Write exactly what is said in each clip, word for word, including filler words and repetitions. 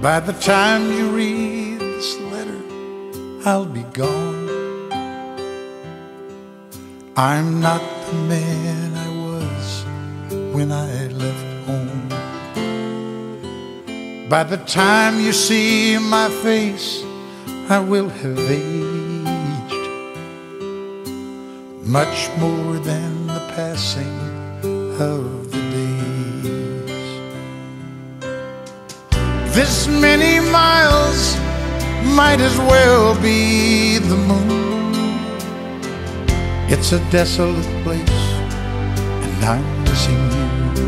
By the time you read this letter, I'll be gone. I'm not the man I was when I left home. By the time you see my face, I will have aged much more than the passing of the days. This many miles might as well be the moon. It's a desolate place, and I'm missing you.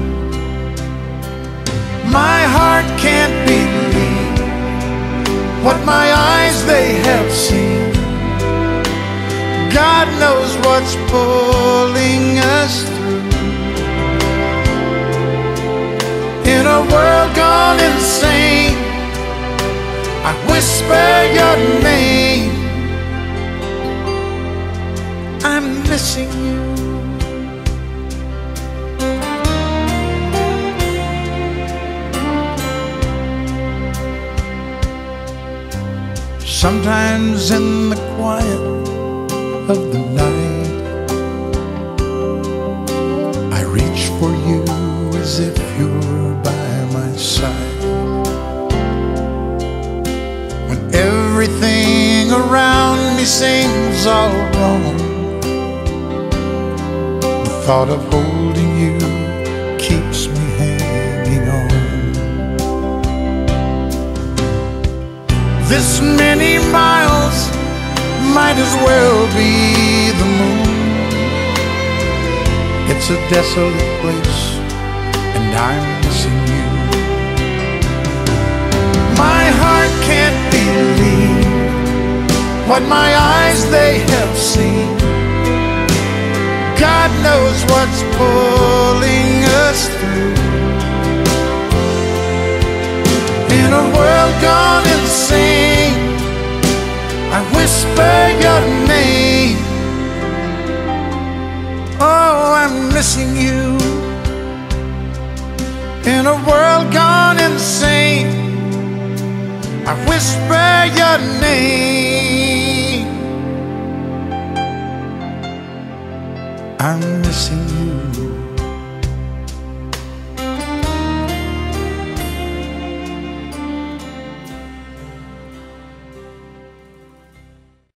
My heart can't believe what my eyes they have seen. God knows what's pulling us through. In a world gone insane, I whisper your name. I'm missing you. Sometimes in the quiet of the night, I reach for you as if you're by my side. When everything around me seems all wrong, the thought of holding you keeps me hanging on. This many miles might as well be the moon. It's a desolate place, and I'm missing you. My heart can't believe what my eyes they have seen. God knows what's pulling us through. In a world gone insane, I whisper your name. Oh, I'm missing you. In a world gone insane, I whisper your name. I'm missing you.